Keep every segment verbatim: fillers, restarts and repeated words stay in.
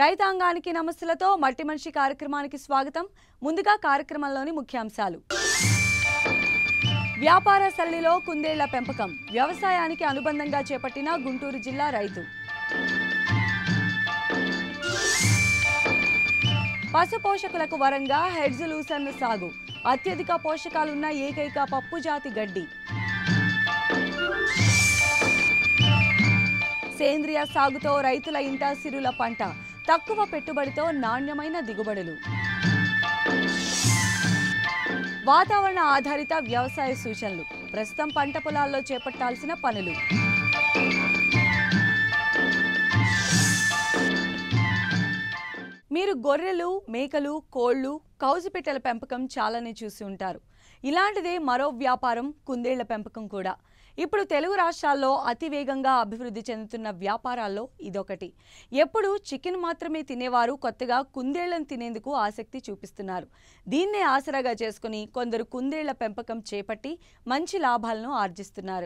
రైతాంగానికి నమస్తలతో మట్టి మనిషి కార్యక్రమానికి స్వాగతం. ముందుగా కార్యక్రమంలోని ముఖ్యాంశాలు. వ్యాపార సరళిలో కుందేళ్ల పెంపకం వ్యవసాయానికి అనుబంధంగా చేపట్టిన గుంటూరు జిల్లా రైతు. పశు పోషకులకు వరంగా హెడ్జ్ లూసర్న్ సాగు అత్యధిక పోషకాలున్న ఏకైక పప్పు జాతి గడ్డి. సేంద్రియ సాగుతో రైతుల ఇంట సిరుల పంట తక్కువ పెట్టుబడితో నాణ్యమైన దిగుబడులు. వాతావరణ ఆధారిత వ్యవసాయ సూచనలు ప్రస్తుతం పంట పొలాల్లో చేపట్టాల్సిన పనులు. మీరు గొర్రెలు, మేకలు, కోళ్లు, కౌజుపిట్టల పెంపకం చాలానే చూసి ఉంటారు. ఇలాంటిదే మరో వ్యాపారం కుందేళ్ల పెంపకం కూడా. ఇప్పుడు తెలుగు రాష్ట్రాల్లో అతివేగంగా అభివృద్ధి చెందుతున్న వ్యాపారాల్లో ఇదొకటి. ఎప్పుడు చికెన్ మాత్రమే తినేవారు కొత్తగా కుందేళ్లను తినేందుకు ఆసక్తి చూపిస్తున్నారు. దీన్నే ఆసరాగా చేసుకుని కొందరు కుందేళ్ల పెంపకం చేపట్టి మంచి లాభాలను ఆర్జిస్తున్నారు.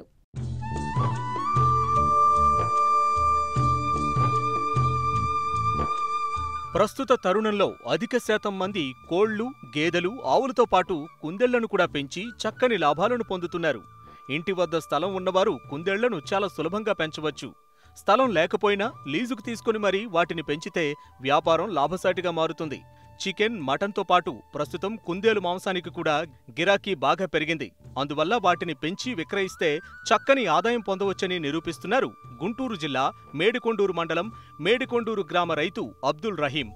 ప్రస్తుత తరుణంలో అధిక శాతం మంది కోళ్లు, గేదెలు, ఆవులతో పాటు కుందేళ్లను కూడా పెంచి చక్కని లాభాలను పొందుతున్నారు. ఇంటి వద్ద స్థలం ఉన్నవారు కుందేళ్లను చాలా సులభంగా పెంచవచ్చు. స్థలం లేకపోయినా లీజుకు తీసుకుని మరీ వాటిని పెంచితే వ్యాపారం లాభసాటిగా మారుతుంది. చికెన్, మటన్తో పాటు ప్రస్తుతం కుందేలు మాంసానికి కూడా గిరాకీ బాగా పెరిగింది. అందువల్ల వాటిని పెంచి విక్రయిస్తే చక్కని ఆదాయం పొందవచ్చని నిరూపిస్తున్నారు గుంటూరు జిల్లా మేడికొండూరు మండలం మేడికొండూరు గ్రామ రైతు అబ్దుల్ రహీం.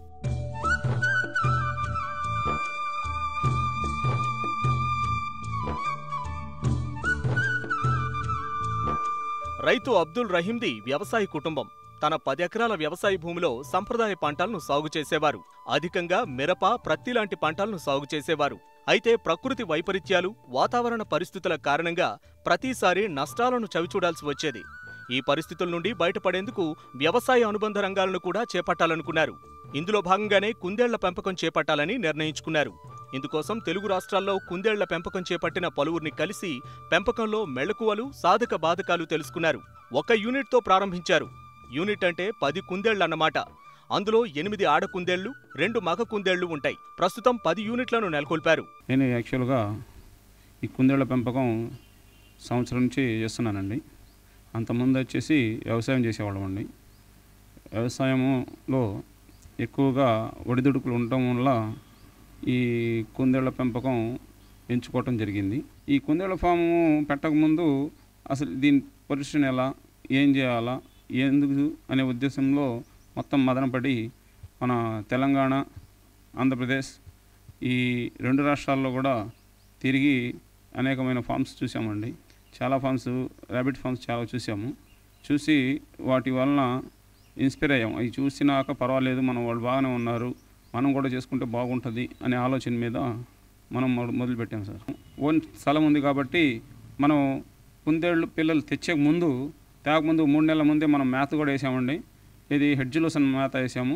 రైతు అబ్దుల్ రహీంది వ్యవసాయ కుటుంబం. తన పది ఎకరాల వ్యవసాయ భూమిలో సంప్రదాయ పంటలను సాగు చేసేవారు. అధికంగా మిరప, ప్రత్తి లాంటి పంటలను సాగు చేసేవారు. అయితే ప్రకృతి వైపరీత్యాలు, వాతావరణ పరిస్థితుల కారణంగా ప్రతిసారి నష్టాలను చవిచూడాల్సి వచ్చేది. ఈ పరిస్థితుల నుండి బయటపడేందుకు వ్యవసాయ అనుబంధ రంగాలను కూడా చేపట్టాలనుకున్నారు. ఇందులో భాగంగానే కుందేళ్ల పెంపకం చేపట్టాలని నిర్ణయించుకున్నారు. ఇందుకోసం తెలుగు రాష్ట్రాల్లో కుందేళ్ల పెంపకం చేపట్టిన పలువురిని కలిసి పెంపకంలో మెళకువలు, సాధక బాధకాలు తెలుసుకున్నారు. ఒక యూనిట్తో ప్రారంభించారు. యూనిట్ అంటే పది కుందేళ్లన్నమాట. అందులో ఎనిమిది ఆడ కుందేళ్లు, రెండు మగ కుందేళ్లు ఉంటాయి. ప్రస్తుతం పది యూనిట్లను నెలకొల్పారు. నేను యాక్చువల్గా ఈ కుందేళ్ల పెంపకం సంవత్సరం నుంచి చేస్తున్నానండి. అంతకుముందు వచ్చేసి వ్యవసాయం చేసేవాళ్ళం అండి. వ్యవసాయంలో ఎక్కువగా ఒడిదుడుకులు ఉండటం వల్ల ఈ కుందేళ్ల పెంపకం ఎంచుకోవటం జరిగింది. ఈ కుందేళ్ల ఫాము పెట్టకముందు అసలు దీని పొజిషన్ ఎలా, ఏం చేయాలా, ఎందుకు అనే ఉద్దేశంలో మొత్తం మదనపడి మన తెలంగాణ, ఆంధ్రప్రదేశ్ ఈ రెండు రాష్ట్రాల్లో కూడా తిరిగి అనేకమైన ఫామ్స్ చూసామండి. చాలా ఫామ్స్, ర్యాబిట్ ఫామ్స్ చాలా చూసాము. చూసి వాటి వలన ఇన్స్పైర్ అయ్యాము. అవి చూసినాక పర్వాలేదు, మనం వాళ్ళు బాగానే ఉన్నారు, మనం కూడా చేసుకుంటే బాగుంటుంది అనే ఆలోచన మీద మనం మొదలుపెట్టాం సార్. ఓన్ స్థలం ఉంది కాబట్టి మనం కుందేళ్ళు పిల్లలు తెచ్చే ముందు తేకముందు మూడు నెలల ముందే మనం మేత కూడా వేసామండి. ఇది హెడ్జ్ లూసర్న్ మేత వేసాము.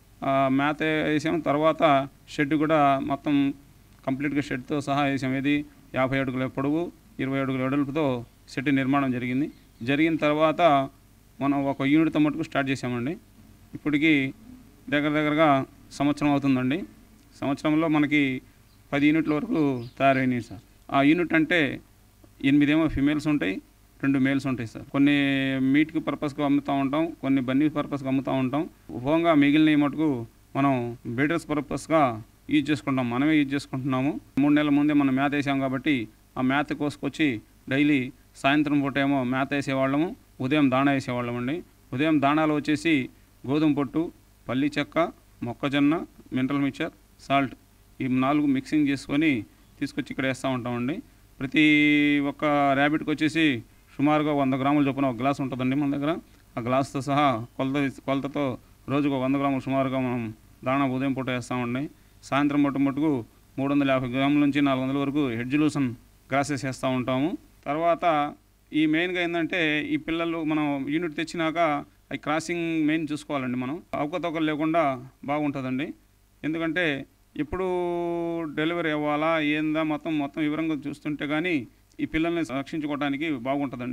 మేత వేసాము తర్వాత షెడ్ కూడా మొత్తం కంప్లీట్గా షెడ్తో సహా వేసాము. ఇది యాభై అడుగుల పొడవు, ఇరవై అడుగుల వెడల్పుతో షెడ్ నిర్మాణం జరిగింది. జరిగిన తర్వాత మనం ఒక యూనిట్తో మటుకు స్టార్ట్ చేసామండి. ఇప్పటికి దగ్గర దగ్గరగా సంవత్సరం అవుతుందండి. సంవత్సరంలో మనకి పది యూనిట్ల వరకు తయారైనాయి సార్. ఆ యూనిట్ అంటే ఎనిమిదేమో ఫిమేల్స్ ఉంటాయి, రెండు మేల్స్ ఉంటాయి సార్. కొన్ని మీట్కి పర్పస్గా అమ్ముతూ ఉంటాం, కొన్ని బన్నీ పర్పస్గా అమ్ముతూ ఉంటాం. ఉపంగా మిగిలిన మటుకు మనం బ్రీడర్స్ పర్పస్గా యూజ్ చేసుకుంటాం, మనమే యూజ్ చేసుకుంటున్నాము. మూడు నెలల ముందే మనం మేత వేసాం కాబట్టి ఆ మేత కోసుకొచ్చి డైలీ సాయంత్రం పూట ఏమో మేత వేసేవాళ్ళము, ఉదయం దాణా వేసేవాళ్ళం అండి. ఉదయం దాణాలు వచ్చేసి గోధుమ పొట్టు, పల్లి చెక్క, మొక్కజొన్న, మినరల్ మిక్చర్, సాల్ట్ ఈ నాలుగు మిక్సింగ్ చేసుకొని తీసుకొచ్చి ఇక్కడ వేస్తూ ఉంటామండి. ప్రతి ఒక్క ర్యాబిట్కి వచ్చేసి సుమారుగా వంద గ్రాముల చొప్పున ఒక గ్లాస్ ఉంటుందండి మన దగ్గర. ఆ గ్లాస్తో సహా కొలత కొలతతో రోజుకు వంద గ్రాములు సుమారుగా మనం దాణా ఉదయం పూట వేస్తామండి. సాయంత్రం పూట మటుకు మూడు వందల యాభై గ్రాముల నుంచి నాలుగు వందల వరకు హెడ్జ్ లూసన్ గ్రాసెస్ వేస్తూ ఉంటాము. తర్వాత ఈ మెయిన్గా ఏంటంటే ఈ పిల్లలు మనం యూనిట్ తెచ్చినాక అవి క్రాసింగ్ మెయిన్ చూసుకోవాలండి. మనం అవకతవకలు లేకుండా బాగుంటుందండి. ఎందుకంటే ఎప్పుడు డెలివరీ అవ్వాలా ఏందా మొత్తం మొత్తం వివరంగా చూస్తుంటే కానీ ఈ పిల్లల్ని రక్షించుకోవడానికి బాగుంటుందండి.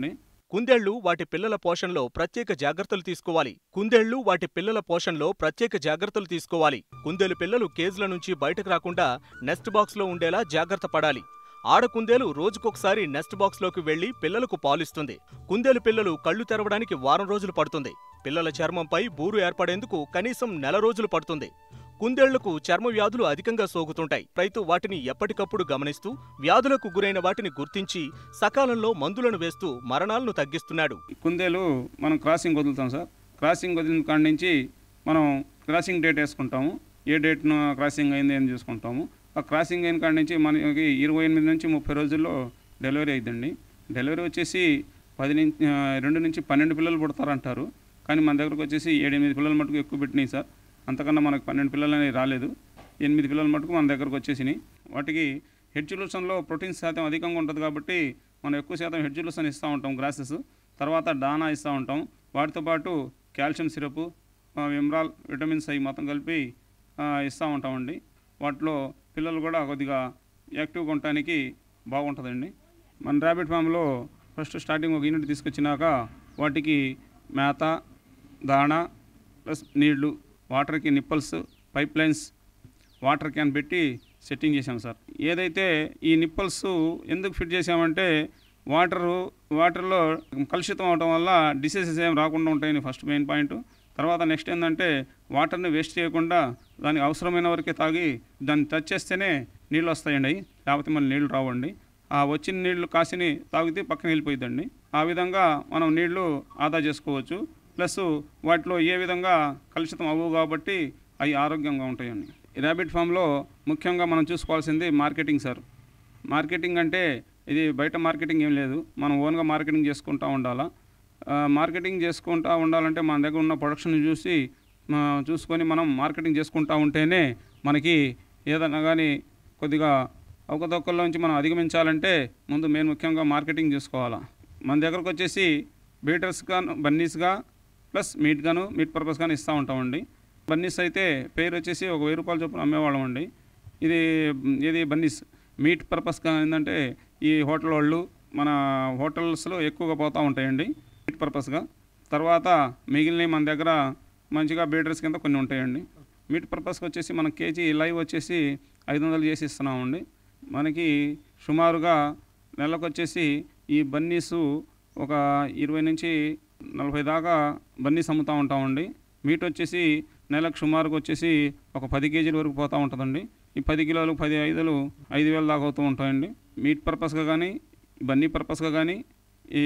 కుందేళ్లు వాటి పిల్లల పోషణలో ప్రత్యేక జాగ్రత్తలు తీసుకోవాలి కుందేళ్లు వాటి పిల్లల పోషణలో ప్రత్యేక జాగ్రత్తలు తీసుకోవాలి కుందేలు పిల్లలు కేజ్ల నుంచి బయటకు రాకుండా నెస్ట్ బాక్స్లో ఉండేలా జాగ్రత్త పడాలి. ఆడ కుందేలు రోజుకొకసారి నెస్ట్ బాక్స్లోకి వెళ్లి పిల్లలకు పాలిస్తుంది. కుందేలు పిల్లలు కళ్లు తెరవడానికి వారం రోజులు పడుతుంది. పిల్లల చర్మంపై బూరు ఏర్పడేందుకు కనీసం నెల రోజులు పడుతుంది. కుందేళ్లకు చర్మ వ్యాధులు అధికంగా సోకుతుంటాయి. రైతు వాటిని ఎప్పటికప్పుడు గమనిస్తూ వ్యాధులకు గురైన వాటిని గుర్తించి సకాలంలో మందులను వేస్తూ మరణాలను తగ్గిస్తున్నాడు. కుందేలు మనం క్రాసింగ్ వదులుతాం సార్. క్రాసింగ్ వదిలిన కాడి నుంచి మనం క్రాసింగ్ డేట్ వేసుకుంటాము. ఏ డేట్ను క్రాసింగ్ అయింది అని చూసుకుంటాము. ఆ క్రాసింగ్ అయిన కాడి నుంచి మనకి ఇరవై ఎనిమిది నుంచి ముప్పై రోజుల్లో డెలివరీ అయిందండి. డెలివరీ వచ్చేసి పది నుంచి రెండు నుంచి పన్నెండు పిల్లలు పుడతారంటారు. కానీ మన దగ్గరకు వచ్చేసి ఏడెనిమిది పిల్లల మటుకు ఎక్కువ పెట్టినాయి సార్. అంతకన్నా మనకు పన్నెండు పిల్లలు అనేవి రాలేదు. ఎనిమిది పిల్లల మటుకు మన దగ్గరకు వచ్చేసినాయి. వాటికి హెడ్ సొల్యూషన్లో ప్రోటీన్ శాతం అధికంగా ఉంటుంది కాబట్టి మనం ఎక్కువ శాతం హెడ్ సొల్యూషన్ ఇస్తూ ఉంటాం, గ్రాసెస్. తర్వాత డానా ఇస్తూ ఉంటాం. వాటితో పాటు కాల్షియం సిరప్, విమ్రాల్, విటమిన్స్ అవి మొత్తం కలిపి ఇస్తూ ఉంటామండి. వాటిలో పిల్లలు కూడా కొద్దిగా యాక్టివ్గా ఉండటానికి బాగుంటుందండి. మన ర్యాబిట్ ఫామ్లో ఫస్ట్ స్టార్టింగ్ ఒక యూనిట్ తీసుకొచ్చినాక వాటికి మేత, దాణా ప్లస్ నీళ్లు, వాటర్కి nipples, pipe lines, water can పెట్టి సెట్టింగ్ చేసాం సార్. ఏదైతే ఈ నిప్పల్స్ ఎందుకు ఫిట్ చేసామంటే వాటరు వాటర్లో కలుషితం అవడం వల్ల డిసీజెస్ ఏం రాకుండా ఉంటాయని ఫస్ట్ మెయిన్ పాయింట్. తర్వాత నెక్స్ట్ ఏంటంటే వాటర్ని వేస్ట్ చేయకుండా దానికి అవసరమైన వరకే తాగి దాన్ని టచ్ చేస్తేనే నీళ్ళు వస్తాయండి. లేకపోతే మళ్ళీ నీళ్ళు రావండి. ఆ వచ్చిన నీళ్లు కాసిని తాగితే పక్కన వెళ్ళిపోయిందండి. ఆ విధంగా మనం నీళ్లు ఆదా చేసుకోవచ్చు. ప్లస్ వాటిలో ఏ విధంగా కలుషితం అవ్వవు కాబట్టి అవి ఆరోగ్యంగా ఉంటాయండి. ర్యాబిట్ ఫామ్లో ముఖ్యంగా మనం చూసుకోవాల్సింది మార్కెటింగ్ సార్. మార్కెటింగ్ అంటే ఇది బయట మార్కెటింగ్ ఏం లేదు, మనం ఓన్గా మార్కెటింగ్ చేసుకుంటూ ఉండాలా. మార్కెటింగ్ చేసుకుంటూ ఉండాలంటే మన దగ్గర ఉన్న ప్రొడక్షన్ చూసి చూసుకొని మనం మార్కెటింగ్ చేసుకుంటూ ఉంటేనే మనకి ఏదైనా కానీ కొద్దిగా అవకతవకల్లో నుంచి మనం అధిగమించాలంటే ముందు మెయిన్ ముఖ్యంగా మార్కెటింగ్ చేసుకోవాలా. మన దగ్గరకు వచ్చేసి బీటర్స్గా, బన్నీస్గా ప్లస్ మీట్గాను, మీట్ పర్పస్ కానీ ఇస్తూ ఉంటామండి. బన్నీస్ అయితే పేరు వచ్చేసి ఒక వెయ్యి రూపాయలు చొప్పున అమ్మేవాళ్ళం అండి. ఇది ఇది బన్నీస్. మీట్ పర్పస్గా ఏంటంటే ఈ హోటల్ వాళ్ళు మన హోటల్స్లో ఎక్కువగా పోతూ ఉంటాయండి మీట్ పర్పస్గా. తర్వాత మిగిలినవి మన దగ్గర మంచిగా బీటర్స్ కింద కొన్ని ఉంటాయండి. మీట్ పర్పస్కి వచ్చేసి మన కేజీ లైవ్ వచ్చేసి ఐదు వందలు చేసి ఇస్తున్నామండి. మనకి సుమారుగా నెలకు వచ్చేసి ఈ బన్నీసు ఒక ఇరవై నుంచి నలభై దాకా బన్నీస్ అమ్ముతూ ఉంటామండి. మీట్ వచ్చేసి నెలకు సుమారుగా వచ్చేసి ఒక పది కేజీల వరకు పోతూ ఉంటుందండి. ఈ పది కిలోలు పది ఐదులు ఐదు వేలు దాకా అవుతూ ఉంటాయండి. మీట్ పర్పస్గా కానీ, బన్నీ పర్పస్గా కానీ, ఈ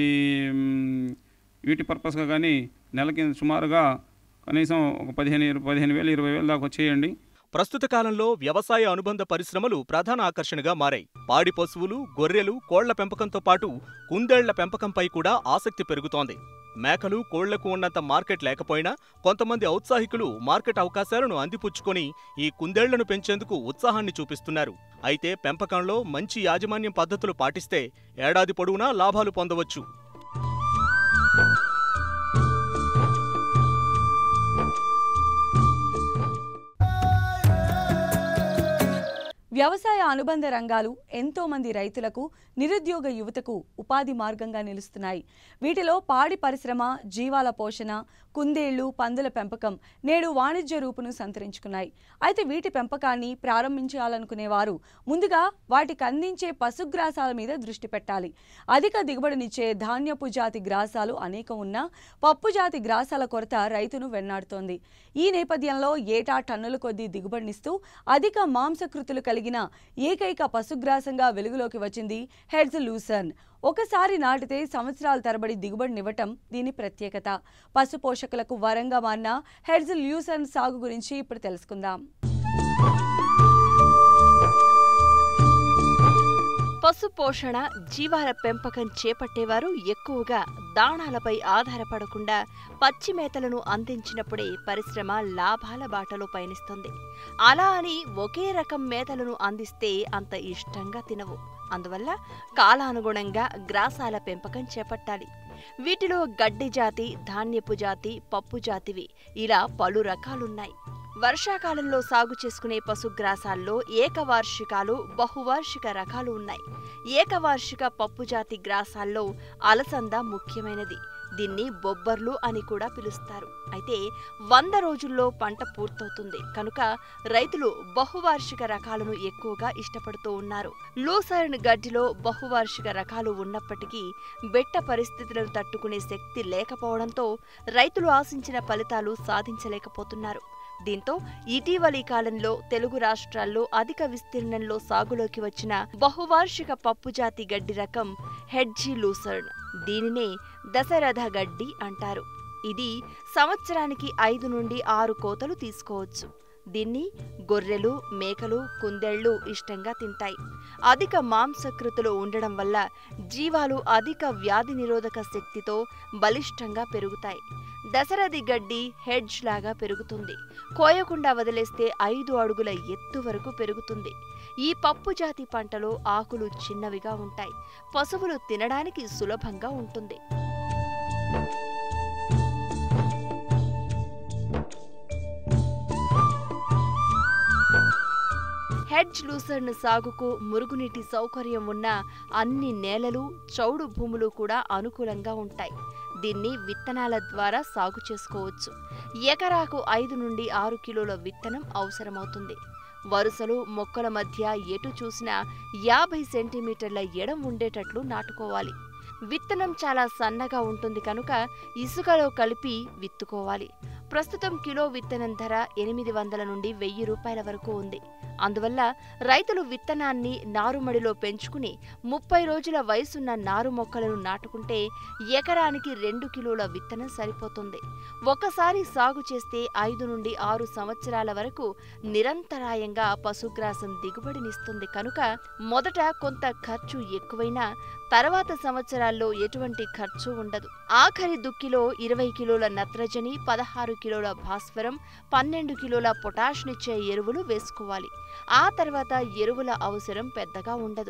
వీటి పర్పస్గా కానీ నెలకి సుమారుగా కనీసం ఒక పదిహేను పదిహేను వేలు ఇరవై వేలు దాకా వచ్చేయండి. ప్రస్తుత కాలంలో వ్యవసాయ అనుబంధ పరిశ్రమలు ప్రధాన ఆకర్షణగా మారాయి. పాడి పశువులు, గొర్రెలు, కోళ్ల పెంపకంతో పాటు కుందేళ్ల పెంపకంపై కూడా ఆసక్తి పెరుగుతోంది. మేకలు, కోళ్లకు ఉన్నంత మార్కెట్ లేకపోయినా కొంతమంది ఔత్సాహికులు మార్కెట్ అవకాశాలను అందిపుచ్చుకొని ఈ కుందేళ్లను పెంచేందుకు ఉత్సాహాన్ని చూపిస్తున్నారు. అయితే పెంపకంలో మంచి యాజమాన్యం పద్ధతులు పాటిస్తే ఏడాది పొడవునా లాభాలు పొందవచ్చు. వ్యవసాయ అనుబంధ రంగాలు ఎంతో మంది రైతులకు, నిరుద్యోగ యువతకు ఉపాధి మార్గంగా నిలుస్తున్నాయి. వీటిలో పాడి పరిశ్రమ, జీవాల పోషణ, కుందేళ్లు, పందుల పెంపకం నేడు వాణిజ్య రూపును సంతరించుకున్నాయి. అయితే వీటి పెంపకాన్ని ప్రారంభించాలనుకునేవారు ముందుగా వాటికి అందించే పశుగ్రాసాల మీద దృష్టి పెట్టాలి. అధిక దిగుబడినిచ్చే ధాన్యపు జాతి గ్రాసాలు అనేకం ఉన్నా పప్పు జాతి గ్రాసాల కొరత రైతును వెన్నాడుతోంది. ఈ నేపథ్యంలో ఏటా టన్నుల కొద్దీ దిగుబడినిస్తూ అధిక మాంసకృతులు కలిగిన ఏకైక పశుగ్రాసంగా వెలుగులోకి వచ్చింది హెడ్జ్ లూసర్న్. ఒకసారి నాటితే సంవత్సరాల తరబడి దిగుబడినివ్వటం దీని ప్రత్యేకత. పశు పోషకులకు వరంగా మారిన హెడ్జ్ లూసర్న్ సాగు గురించి ఇప్పుడు తెలుసుకుందాం. పశు పోషణ, జీవాల పెంపకం చేపట్టేవారు ఎక్కువగా దాణాలపై ఆధారపడకుండా పచ్చి మేతలను అందించినప్పుడే పరిశ్రమ లాభాల బాటలో పయనిస్తుంది. అలా అని ఒకే రకం మేతలను అందిస్తే అంత ఇష్టంగా తినవు. అందువల్ల కాలానుగుణంగా గ్రాసాల పెంపకం చేపట్టాలి. వీటిలో గడ్డి జాతి, ధాన్యపు జాతి, పప్పు జాతివి ఇలా పలు రకాలున్నాయి. వర్షాకాలంలో సాగు చేసుకునే పశుగ్రాసాల్లో ఏకవార్షికాలు, బహువార్షిక రకాలు ఉన్నాయి. ఏకవార్షిక పప్పుజాతి గ్రాసాల్లో అలసంద ముఖ్యమైనది. దీన్ని బొబ్బర్లు అని కూడా పిలుస్తారు. అయితే వంద రోజుల్లో పంట పూర్తవుతుంది కనుక రైతులు బహువార్షిక రకాలను ఎక్కువగా ఇష్టపడుతూ ఉన్నారు. లూసర్న్ గడ్డిలో బహువార్షిక రకాలు ఉన్నప్పటికీ బెట్ట పరిస్థితులను తట్టుకునే శక్తి లేకపోవడంతో రైతులు ఆశించిన ఫలితాలు సాధించలేకపోతున్నారు. దీంతో ఇటీవలి కాలంలో తెలుగు రాష్ట్రాల్లో అధిక విస్తీర్ణంలో సాగులోకి వచ్చిన బహువార్షిక పప్పుజాతి గడ్డి రకం హెడ్జీ లూసర్న్. దీనినే దశరథ గడ్డి అంటారు. ఇది సంవత్సరానికి ఐదు నుండి ఆరు కోతలు తీసుకోవచ్చు. దీన్ని గొర్రెలు, మేకలు, కుందేళ్లు ఇష్టంగా తింటాయి. అధిక మాంసకృతులు ఉండడం వల్ల జీవాలు అధిక వ్యాధి నిరోధక శక్తితో బలిష్టంగా పెరుగుతాయి. దశరథి గడ్డి హెడ్జ్ లాగా పెరుగుతుంది. కోయకుండా వదిలేస్తే ఐదు అడుగుల ఎత్తు వరకు పెరుగుతుంది. ఈ పప్పు జాతి పంటలో ఆకులు చిన్నవిగా ఉంటాయి. పశువులు తినడానికి సులభంగా ఉంటుంది. హెడ్జ్ లూసర్న్ సాగుకు మురుగునీటి సౌకర్యం ఉన్న అన్ని నేలలు, చౌడు భూములు కూడా అనుకూలంగా ఉంటాయి. దీన్ని విత్తనాల ద్వారా సాగు చేసుకోవచ్చు. ఎకరాకు ఐదు నుండి ఆరు కిలోల విత్తనం అవసరమవుతుంది. వరుసలు, మొక్కల మధ్య ఎటు చూసినా యాభై సెంటీమీటర్ల ఎడం ఉండేటట్లు నాటుకోవాలి. విత్తనం చాలా సన్నగా ఉంటుంది కనుక ఇసుకలో కలిపి విత్తుకోవాలి. ప్రస్తుతం కిలో విత్తనం ధర ఎనిమిది వందల నుండి వెయ్యి రూపాయల వరకు ఉంది. అందువల్ల రైతులు విత్తనాన్ని నారుమడిలో పెంచుకుని ముప్పై రోజుల వయసున్న నారు మొక్కలను నాటుకుంటే ఎకరానికి రెండు కిలోల విత్తనం సరిపోతుంది. ఒకసారి సాగు చేస్తే ఐదు నుండి ఆరు సంవత్సరాల వరకు నిరంతరాయంగా పశుగ్రాసం దిగుబడినిస్తుంది కనుక మొదట కొంత ఖర్చు ఎక్కువైనా తర్వాత సంవత్సరాల్లో ఎటువంటి ఖర్చు ఉండదు. ఆఖరి దుక్కిలో ఇరవై కిలోల నత్రజని, పదహారు కిలోల భాస్వరం, పన్నెండు కిలోల పొటాష్నిచ్చే ఎరువులు వేసుకోవాలి. ఆ తర్వాత ఎరువుల అవసరం పెద్దగా ఉండదు.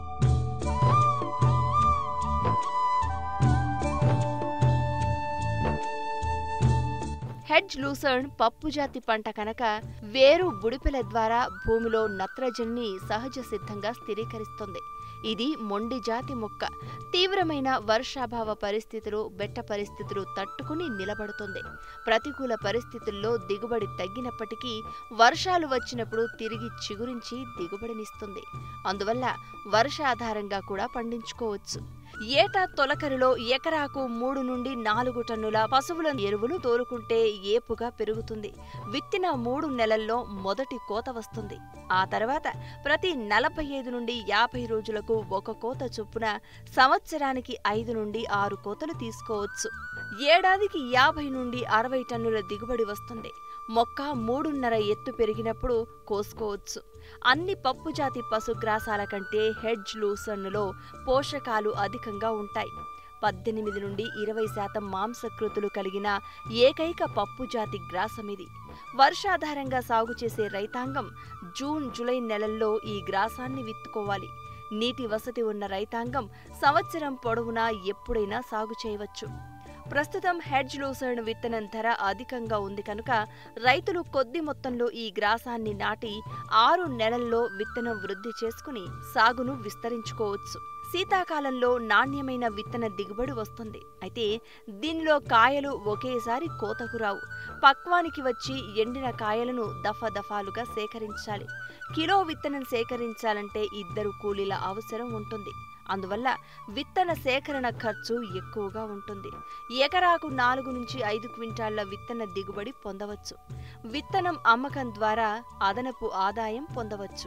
హెడ్జ్ లూసర్న్ పప్పుజాతి పంట కనుక వేరు బుడిపెల ద్వారా భూమిలో నత్రజనిని సహజ సిద్ధంగా స్థిరీకరిస్తుంది. ఇది మొండి జాతి మొక్క. తీవ్రమైన వర్షాభావ పరిస్థితులు, బెట్ట పరిస్థితులు తట్టుకుని నిలబడుతుంది. ప్రతికూల పరిస్థితుల్లో దిగుబడి తగ్గినప్పటికీ వర్షాలు వచ్చినప్పుడు తిరిగి చిగురించి దిగుబడినిస్తుంది. అందువల్ల వర్షాధారంగా కూడా పండించుకోవచ్చు. ఏటా తొలకరిలో ఎకరాకు మూడు నుండి నాలుగు టన్నుల పశువుల ఎరువులు తోలుకుంటే ఏపుగా పెరుగుతుంది. విత్తిన మూడు నెలల్లో మొదటి కోత వస్తుంది. ఆ తర్వాత ప్రతి నలభై ఐదు నుండి యాభై రోజులకు ఒక కోత చొప్పున సంవత్సరానికి ఐదు నుండి ఆరు కోతలు తీసుకోవచ్చు. ఏడాదికి యాభై నుండి అరవై టన్నుల దిగుబడి వస్తుంది. మొక్క మూడున్నర ఎత్తు పెరిగినప్పుడు కోసుకోవచ్చు. అన్ని పప్పుజాతి పశుగ్రాసాల కంటే హెడ్జ్ లూసర్న్లో పోషకాలు అధికంగా ఉంటాయి. పద్దెనిమిది నుండి ఇరవై శాతం మాంసకృతులు కలిగిన ఏకైక పప్పుజాతి గ్రాసమిది. వర్షాధారంగా సాగు చేసే రైతాంగం జూన్, జూలై నెలల్లో ఈ గ్రాసాన్ని విత్తుకోవాలి. నీటి వసతి ఉన్న రైతాంగం సంవత్సరం పొడవునా ఎప్పుడైనా సాగు చేయవచ్చు. ప్రస్తుతం హెడ్జ్ లూసర్న్ విత్తనం ధర అధికంగా ఉంది కనుక రైతులు కొద్ది మొత్తంలో ఈ గ్రాసాన్ని నాటి ఆరు నెలల్లో విత్తనం వృద్ధి చేసుకుని సాగును విస్తరించుకోవచ్చు. శీతాకాలంలో నాణ్యమైన విత్తన దిగుబడి వస్తుంది. అయితే దీనిలో కాయలు ఒకేసారి కోతకు రావు. పక్వానికి వచ్చి ఎండిన కాయలను దఫాదఫాలుగా సేకరించాలి. కిలో విత్తనం సేకరించాలంటే ఇద్దరు కూలీల అవసరం ఉంటుంది. అందువల్ల విత్తన సేకరణ ఖర్చు ఎక్కువగా ఉంటుంది. ఎకరాకు నాలుగు నుంచి ఐదు క్వింటాళ్ల విత్తన దిగుబడి పొందవచ్చు. విత్తనం అమ్మకం ద్వారా అదనపు ఆదాయం పొందవచ్చు.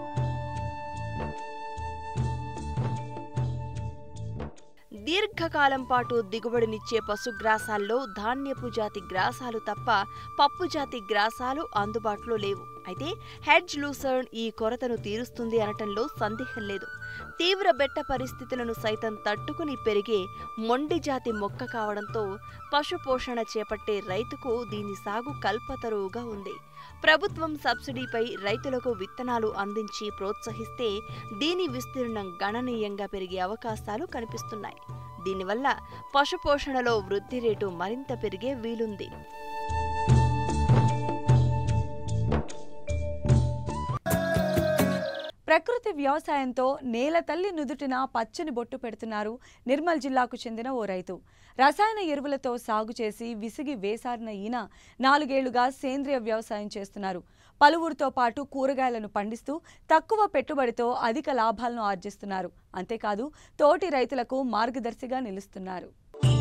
దీర్ఘకాలం పాటు దిగుబడినిచ్చే పశుగ్రాసాల్లో ధాన్యపు జాతి గ్రాసాలు తప్ప పప్పు జాతి గ్రాసాలు అందుబాటులో లేవు. అయితే హెడ్జ్ లూసర్న్ ఈ కొరతను తీరుస్తుంది అనటంలో సందేహం లేదు. తీవ్ర బెట్ట పరిస్థితులను సైతం తట్టుకుని పెరిగే మొండి జాతి మొక్క కావడంతో పశుపోషణ చేపట్టే రైతుకు దీని సాగు కల్పతరువుగా ఉంది. ప్రభుత్వం సబ్సిడీపై రైతులకు విత్తనాలు అందించి ప్రోత్సహిస్తే దీని విస్తీర్ణం గణనీయంగా పెరిగే అవకాశాలు కనిపిస్తున్నాయి. దీనివల్ల పశుపోషణలో వృద్ధి రేటు మరింత పెరిగే వీలుంది. ప్రకృతి వ్యవసాయంతో నేల తల్లి నుదుటిన పచ్చని బొట్టు పెడుతున్నారు నిర్మల్ జిల్లాకు చెందిన ఓ రైతు. రసాయన ఎరువులతో సాగు చేసి విసిగి వేసారిన ఈయన నాలుగేళ్లుగా సేంద్రియ వ్యవసాయం చేస్తున్నారు. పలువురితో పాటు కూరగాయలను పండిస్తూ తక్కువ పెట్టుబడితో అధిక లాభాలను ఆర్జిస్తున్నారు. అంతేకాదు తోటి రైతులకు మార్గదర్శిగా నిలుస్తున్నారు.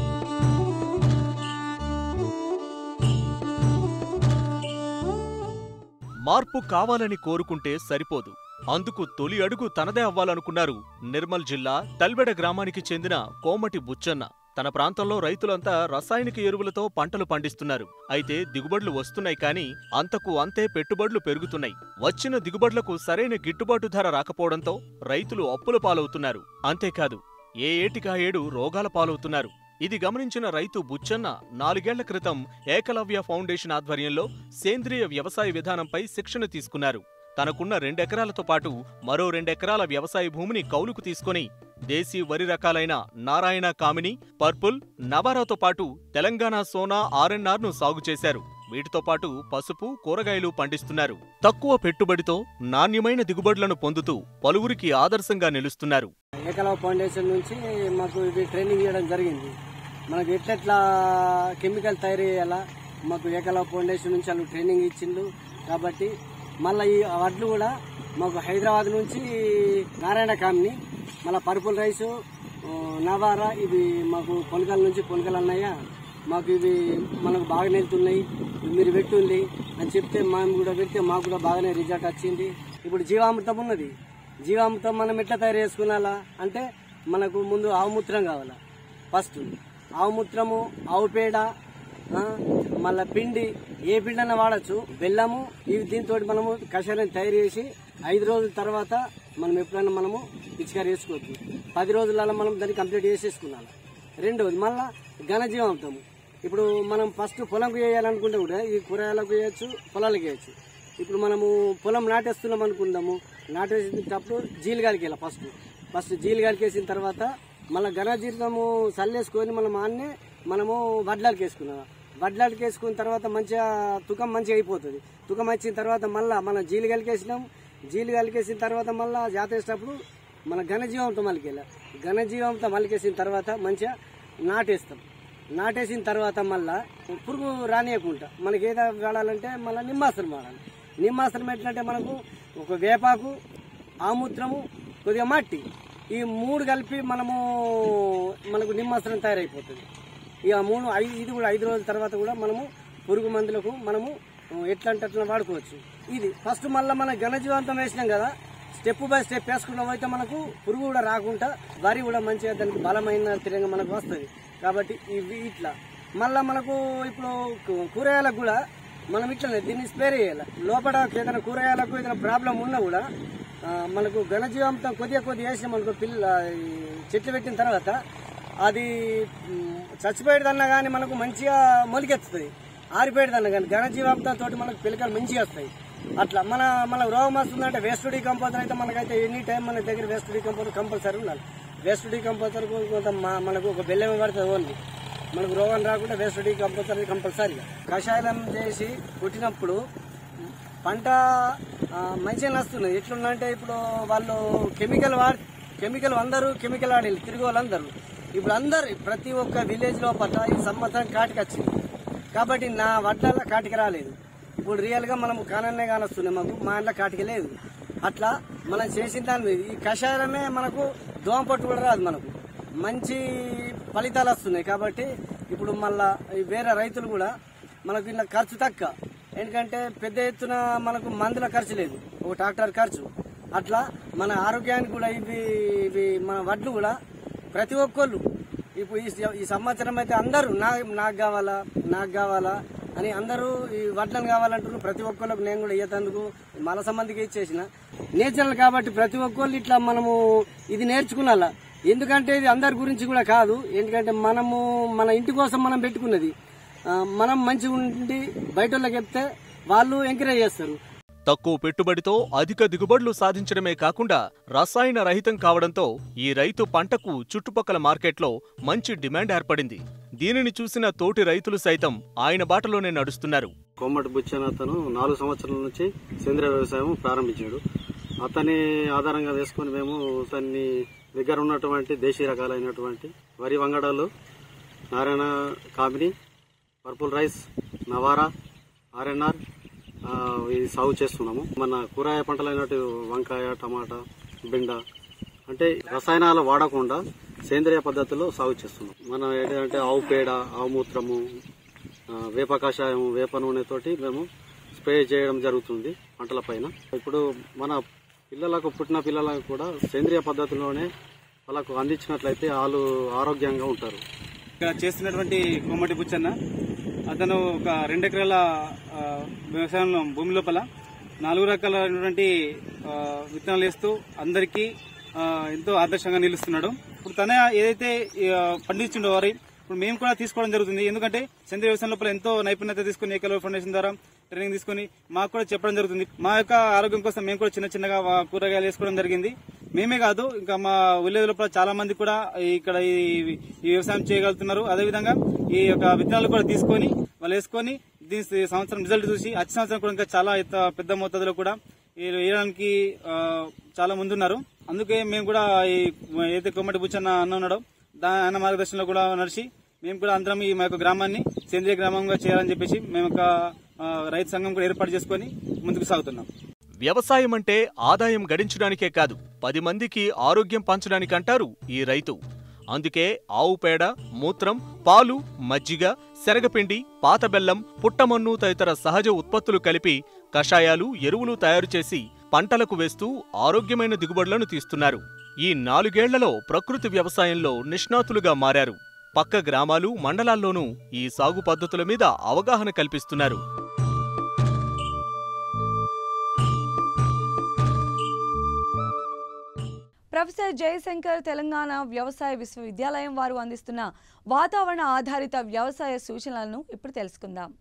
మార్పు కావాలని కోరుకుంటే సరిపోదు. అందుకు తొలి అడుగు తనదే అవ్వాలనుకున్నారు నిర్మల్ జిల్లా తల్బెడ గ్రామానికి చెందిన కోమటి బుచ్చన్న. తన ప్రాంతంలో రైతులంతా రసాయనిక ఎరువులతో పంటలు పండిస్తున్నారు. అయితే దిగుబడులు వస్తున్నాయి కానీ అంతకు అంతే పెట్టుబడులు పెరుగుతున్నాయి. వచ్చిన దిగుబడులకు సరైన గిట్టుబాటు ధర రాకపోవడంతో రైతులు అప్పుల పాలవుతున్నారు. అంతేకాదు ఏ ఏటికా ఏడు రోగాల పాలవుతున్నారు. ఇది గమనించిన రైతు బుచ్చన్న నాలుగేళ్ల క్రితం ఏకలవ్య ఫౌండేషన్ ఆధ్వర్యంలో సేంద్రియ వ్యవసాయ విధానంపై శిక్షణ తీసుకున్నారు. తనకున్న రెండెకరాలతో పాటు మరో రెండెకరాల వ్యవసాయ భూమిని కౌలుకు తీసుకుని దేశీ వరి రకాలైన నారాయణ కామిని, పర్పుల్, నవారాతో పాటు తెలంగాణ సోనా ఆర్ఎన్ఆర్ ను సాగు చేశారు. వీటితో పాటు పసుపు, కూరగాయలు పండిస్తున్నారు. తక్కువ పెట్టుబడితో నాణ్యమైన దిగుబడులను పొందుతూ పలువురికి ఆదర్శంగా నిలుస్తున్నారు. ఏకలవ్య ఫౌండేషన్ నుంచి మాకు ఇది ట్రైనింగ్ ఇవ్వడం జరిగింది. మనకు ఎట్లెట్లా కెమికల్ తయారు చేయాలా మాకు ఏకలవ్య ఫౌండేషన్ నుంచి వాళ్ళు ట్రైనింగ్ ఇచ్చిండు. కాబట్టి మళ్ళీ ఈ వడ్లు కూడా మాకు హైదరాబాద్ నుంచి నారాయణ కామిని, మళ్ళీ పర్పుల్ రైసు, నవారా ఇవి మాకు పొనకల నుంచి పొనకలు అన్నాయా మాకు ఇవి మనకు బాగా వెళ్తున్నాయి, మీరు పెట్టుంది అని చెప్తే మేము కూడా పెడితే మాకు కూడా బాగానే రిజల్ట్ వచ్చింది. ఇప్పుడు జీవామృతం ఉన్నది. జీవామృతం మనం ఎట్లా తయారు చేసుకున్నాలా అంటే మనకు ముందు ఆవుమూత్రం కావాలా. ఫస్ట్ ఆవుమూత్రము, ఆవు పేడ, మళ్ళా పిండి, ఏ పిండి అన్నా వాడచ్చు, బెల్లము, ఇవి దీంతో మనము కషాయం తయారు చేసి ఐదు రోజుల తర్వాత మనం ఎప్పుడైనా మనము పిచికారి వేసుకోవచ్చు. పది రోజులలో మనం దాన్ని కంప్లీట్ చేసేసుకున్నాను. రెండవది మళ్ళా ఘనజీవామృతము. ఇప్పుడు మనం ఫస్ట్ పొలంకు వేయాలనుకుంటే కూడా ఈ కూరగాయలకు వేయచ్చు, పొలాలకు వేయచ్చు. ఇప్పుడు మనము పొలం నాటేస్తున్నాం అనుకుందాము, నాటేసేటప్పుడు జీలుగాలికి వెళ్ళాలి. ఫస్ట్ ఫస్ట్ జీలుగాలికి వేసిన తర్వాత మళ్ళీ ఘనజీవితము చల్లేసుకొని మనం ఆన్నే మనము వడ్లాలకి వేసుకున్నాం. వడ్లాలకి వేసుకున్న తర్వాత మంచిగా తుకం మంచిగా అయిపోతుంది. తుకం వచ్చిన తర్వాత మళ్ళీ మనం జీలుగాలికి వేసినాం. జీలుగాలికి వేసిన తర్వాత మళ్ళీ జాతేసేటప్పుడు మన ఘనజీవంతో మళ్ళీకెళ్ళాం. ఘనజీవంతో మళ్ళీకేసిన తర్వాత మంచిగా నాటేస్తాం. నాటేసిన తర్వాత మళ్ళీ పురుగు రానియకుండా మనకి ఏదో వాడాలంటే మళ్ళీ నిమ్మాస్త్రం వాడాలి. నిమ్మాస్త్రం ఎట్లంటే మనకు ఒక వేపాకు, ఆమూత్రము, కొద్దిగా మట్టి, ఈ మూడు కలిపి మనము మనకు నిమ్మాస్త్రం తయారైపోతుంది. ఇక మూడు ఐదు ఇది కూడా ఐదు రోజుల తర్వాత కూడా మనము పురుగు మందులకు మనము ఎట్లా అంటే అట్లా వాడుకోవచ్చు. ఇది ఫస్ట్ మళ్ళీ మన ఘనజీవంతం వేసినాం కదా, స్టెప్ బై స్టెప్ వేసుకున్నాం అయితే మనకు పురుగు కూడా రాకుండా వరి కూడా మంచిగా దానికి బలమైన తిరంగా మనకు వస్తుంది. కాబట్టి ఇవి ఇట్లా మళ్ళీ మనకు ఇప్పుడు కూరగాయలకు కూడా మనం ఇట్లనే దీన్ని స్ప్రే చేయాలి. లోపల ఏదైనా కూరగాయలకు ఏదైనా ప్రాబ్లం ఉన్నా కూడా మనకు ఘనజీవామృతం కొద్దిగా కొద్దిగా వేసినాం అనుకో, పిల్ల చెట్లు పెట్టిన తర్వాత అది చచ్చిపోయేదన్నా కానీ మనకు మంచిగా మొలికెత్తుతుంది. ఆరిపోయేదన్నా కానీ ఘనజీవామృతం తోటి మనకు పిల్లకలు మంచిగా వస్తాయి. అట్లా మన మనకు రోగం వస్తుందంటే వేస్ట్ డీకంపోజర్ అయితే మనకైతే ఎనీ టైం మన దగ్గర వేస్ట్ డీకంపోజర్ కంపల్సరీ ఉండాలి. వేస్ట్ డీకంపోజర్ కొంత మనకు ఒక బెల్లం పడుతుంది ఓన్లీ, మనకు రోగం రాకుండా వేస్ట్ డీకంపోజర్ కంపల్సరీగా కషాయం చేసి కొట్టినప్పుడు పంట మంచిగా వస్తుంది. ఎట్లుందంటే ఇప్పుడు వాళ్ళు కెమికల్ వాడి కెమికల్ అందరూ కెమికల్ ఆడి తిరిగి వాళ్ళందరూ ఇప్పుడు అందరు ప్రతి ఒక్క విలేజ్ లో పట్ల ఈ సంవత్సరం కాటికి వచ్చింది. కాబట్టి నా వడ్ల కాటికి రాలేదు. ఇప్పుడు రియల్ గా మనం కానన్నే కానొస్తున్నాయి, మాకు మా ఇంట్లో కాటికి లేదు. అట్లా మనం చేసిన దాని మీద ఈ కషాయమే మనకు దోమ పట్టు కూడా రాదు, మనకు మంచి ఫలితాలు వస్తున్నాయి. కాబట్టి ఇప్పుడు మళ్ళా వేరే రైతులు కూడా మనకు ఇలా ఖర్చు తక్కువ, ఎందుకంటే పెద్ద ఎత్తున మనకు మందుల ఖర్చు లేదు, ఒక ట్రాక్టర్ ఖర్చు. అట్లా మన ఆరోగ్యానికి కూడా ఇవి ఇవి మన వడ్లు కూడా ప్రతి ఒక్కళ్ళు ఇప్పుడు ఈ సంవత్సరం అయితే అందరూ నా నాకు కావాలా నాకు కావాలా అని అందరూ ఈ వడ్లను కావాలంటున్నారు. ప్రతి ఒక్కళ్ళకు నేను కూడా ఇయ్యేందుకు మల సంబంధికి ఇచ్చేసిన నేచురల్ కాబట్టి ప్రతి ఒక్కళ్ళు ఇట్లా మనము ఇది నేర్చుకున్నాలా. ఎందుకంటే ఇది అందరి గురించి కూడా కాదు, ఎందుకంటే మనము మన ఇంటి కోసం మనం పెట్టుకున్నది. మనం మంచిగా ఉండి బయట వాళ్ళకి చెప్తే వాళ్ళు ఎంకరేజ్ చేస్తారు. తక్కువ పెట్టుబడితో అధిక దిగుబడులు సాధించడమే కాకుండా రసాయన రహితం కావడంతో ఈ రైతు పంటకు చుట్టుపక్కల మార్కెట్లో మంచి డిమాండ్ ఏర్పడింది. దీనిని చూసిన తోటి రైతులు సైతం ఆయన బాటలోనే నడుస్తున్నారు. కోమటి బుచ్చన్న అతను నాలుగు సంవత్సరాల నుంచి సేంద్రియ వ్యవసాయం ప్రారంభించాడు. అతని ఆధారంగా వేసుకొని మేము అతన్ని దగ్గర ఉన్నటువంటి దేశీయ రకాలైనటువంటి వరి వంగడాలు, Narayana Kamini, purple rice, Navara, RNR ఇది సాగు చేస్తున్నాము. మన కూరగాయ పంటలైనట్టు వంకాయ, టమాటా, బెండ అంటే రసాయనాలు వాడకుండా సేంద్రియ పద్ధతిలో సాగు చేస్తున్నాం. మనం ఏంటంటే ఆవు పేడ, ఆవు మూత్రము, వేప కషాయం, వేప నూనెతోటి మేము స్ప్రే చేయడం జరుగుతుంది పంటల పైన. ఇప్పుడు మన పిల్లలకు పుట్టిన పిల్లలకు కూడా సేంద్రియ పద్ధతిలోనే వాళ్ళకు అందించినట్లయితే వాళ్ళు ఆరోగ్యంగా ఉంటారు. ఇక్కడ చేస్తున్నటువంటి కోమటి బుచ్చన్న అతను ఒక రెండు ఎకరాల వ్యవసాయంలో భూమి లోపల నాలుగు రకాలైనటువంటి విత్తనాలు వేస్తూ అందరికీ ఎంతో ఆదర్శంగా నిలుస్తున్నాడు. ఇప్పుడు తన ఏదైతే పండించిండో వారి ఇప్పుడు మేము కూడా తీసుకోవడం జరుగుతుంది. ఎందుకంటే సేంద్రీయ వ్యవసాయం లోపల ఎంతో నైపుణ్యత తీసుకుని ఏకలవ్య ఫౌండేషన్ ద్వారా ట్రైనింగ్ తీసుకుని మాకు కూడా చెప్పడం జరుగుతుంది. మా యొక్క ఆరోగ్యం కోసం మేము కూడా చిన్న చిన్నగా కూరగాయలు వేసుకోవడం జరిగింది. మేమే కాదు, ఇంకా మా విలేజ్ లోపల చాలా మంది కూడా ఇక్కడ ఈ వ్యవసాయం చేయగలుగుతున్నారు. అదేవిధంగా ఈ యొక్క విత్తనాలు కూడా తీసుకొని వాళ్ళు వేసుకొని దీని సంవత్సరం రిజల్ట్ చూసి వచ్చే సంవత్సరం కూడా ఇంకా చాలా పెద్ద మోతాదులో కూడా వేయడానికి చాలా ముందున్నారు. అందుకే మేము కూడా ఈ ఏదైతే కొమ్మటి బుచ్చన్న అన్న ఉన్నాడో దాని ఆయన మార్గదర్శనంలో కూడా నడిచి మేము కూడా అందరం ఈ మా యొక్క గ్రామాన్ని సేంద్రీయ గ్రామంగా చేయాలని చెప్పేసి మేము ఒక రైతు సంఘం కూడా ఏర్పాటు చేసుకుని ముందుకు సాగుతున్నాం. వ్యవసాయం అంటే ఆదాయం గడించడానికే కాదు, పది మందికి ఆరోగ్యం పంచడానికంటారు ఈ రైతు. అందుకే ఆవు పేడ, మూత్రం, పాలు, మజ్జిగ, శనగపిండి, పాత బెల్లం, పుట్టమన్ను తదితర సహజ ఉత్పత్తులు కలిపి కషాయాలు, ఎరువులు తయారు చేసి పంటలకు వేస్తూ ఆరోగ్యమైన దిగుబడులను తీస్తున్నారు. ఈ నాలుగేళ్లలో ప్రకృతి వ్యవసాయంలో నిష్ణాతులుగా మారారు. పక్క గ్రామాలు, మండలాల్లోనూ ఈ సాగు పద్ధతుల మీద అవగాహన కల్పిస్తున్నారు. ప్రొఫెసర్ జయశంకర్ తెలంగాణ వ్యవసాయ విశ్వవిద్యాలయం వారు అందిస్తున్న వాతావరణ ఆధారిత వ్యవసాయ సూచనలను ఇప్పుడు తెలుసుకుందాం.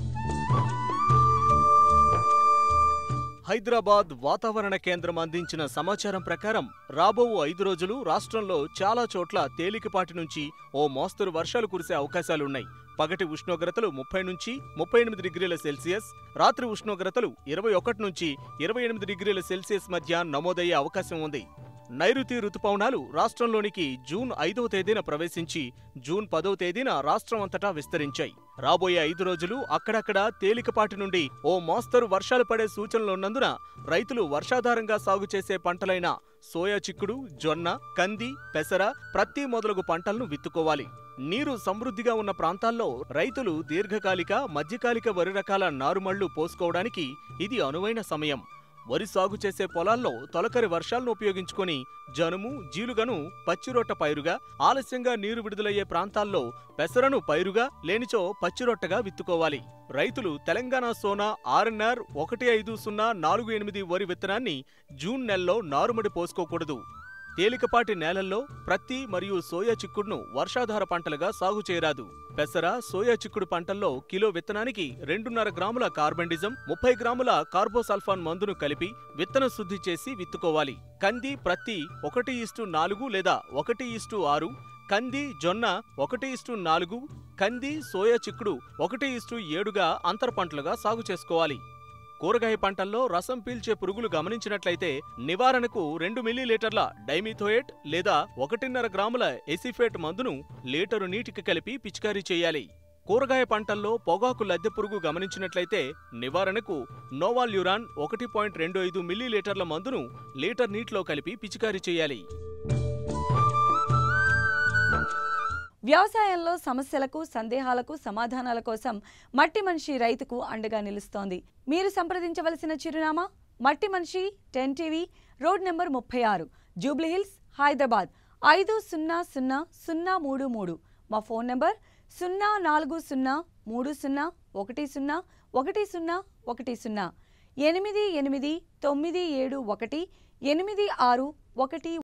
హైదరాబాద్ వాతావరణ కేంద్రం అందించిన సమాచారం ప్రకారం రాబో ఐదు రోజులు రాష్ట్రంలో చాలా చోట్ల తేలికపాటి నుంచి ఓ మోస్తరు వర్షాలు కురిసే అవకాశాలున్నాయి. పగటి ఉష్ణోగ్రతలు ముప్పై నుంచి ముప్పై ఎనిమిది డిగ్రీల సెల్సియస్, రాత్రి ఉష్ణోగ్రతలు ఇరవై ఒకటి నుంచి ఇరవై ఎనిమిది డిగ్రీల సెల్సియస్ మధ్య నమోదయ్యే అవకాశం ఉంది. నైరుతి రుతుపవనాలు రాష్ట్రంలోనికి జూన్ ఐదవ తేదీన ప్రవేశించి జూన్ పదవ తేదీన రాష్ట్రం అంతటా విస్తరించాయి. రాబోయే ఐదు రోజులు అక్కడక్కడ తేలికపాటి నుండి ఓ మోస్తరు వర్షాలు పడే సూచనలున్నందున రైతులు వర్షాధారంగా సాగు చేసే పంటలైన సోయా చిక్కుడు, జొన్న, కంది, పెసర, ప్రత్తి మొదలగు పంటలను విత్తుకోవాలి. నీరు సమృద్ధిగా ఉన్న ప్రాంతాల్లో రైతులు దీర్ఘకాలిక, మధ్యకాలిక వరి రకాల నారుమళ్లు పోసుకోవడానికి ఇది అనువైన సమయం. వరి సాగు చేసే పొలాల్లో తొలకరి వర్షాలను ఉపయోగించుకొని జనుము, జీలుగను పచ్చిరొట్ట పైరుగా, ఆలస్యంగా నీరు విడుదలయ్యే ప్రాంతాల్లో పెసరను పైరుగా, లేనిచో పచ్చిరొట్టగా విత్తుకోవాలి. రైతులు తెలంగాణ సోనా ఆర్ఎన్ఆర్ ఒకటి ఐదు సున్నా నాలుగు ఎనిమిది వరి విత్తనాన్ని జూన్ నెలలో నారుమడి పోసుకోకూడదు. తేలికపాటి నేలల్లో ప్రత్తి మరియు సోయా చిక్కుడును వర్షాధార పంటలుగా సాగు చేయరాదు. పెసర, సోయా చిక్కుడు పంటల్లో కిలో విత్తనానికి రెండున్నర గ్రాముల కార్బెండిజం, ముప్పై గ్రాముల కార్బోసల్ఫాన్ మందును కలిపి విత్తన శుద్ధి చేసి విత్తుకోవాలి. కంది, ప్రత్తి ఒకటి ఇస్టు నాలుగు లేదా ఒకటి ఇస్టు ఆరు, కంది, జొన్న ఒకటి ఇస్టు నాలుగు, కంది, సోయా చిక్కుడు ఒకటి ఇస్టు ఏడుగా అంతర పంటలుగా సాగు చేసుకోవాలి. కూరగాయ పంటల్లో రసం పీల్చే పురుగులు గమనించినట్లయితే నివారణకు రెండు మిల్లీలీటర్ల డైమిథోయేట్ లేదా ఒకటిన్నర గ్రాముల ఎసిఫేట్ మందును లీటరు నీటికి కలిపి పిచికారీ చేయాలి. కూరగాయ పంటల్లో పొగాకు లద్దె పురుగు గమనించినట్లయితే నివారణకు నోవాల్యూరాన్ ఒకటి పాయింట్ రెండు ఐదు మిల్లీలీటర్ల మందును లీటర్ నీటిలో కలిపి పిచికారీ చేయాలి. వ్యవసాయంలో సమస్యలకు, సందేహాలకు సమాధానాల కోసం మట్టి మనిషి రైతుకు అండగా నిలుస్తోంది. మీరు సంప్రదించవలసిన చిరునామా మట్టి మనిషి, టెన్ టీవీ, రోడ్ నెంబర్ ముప్పై ఆరు, జూబ్లీహిల్స్, హైదరాబాద్ ఐదు సున్నా సున్నా సున్నా మూడు మూడు. మా ఫోన్ నెంబర్ సున్నా నాలుగు సున్నా మూడు సున్నా ఒకటి సున్నా ఒకటి సున్నా ఒకటి సున్నా ఎనిమిది ఎనిమిది తొమ్మిది ఏడు ఒకటి ఎనిమిది ఆరు ఒకటి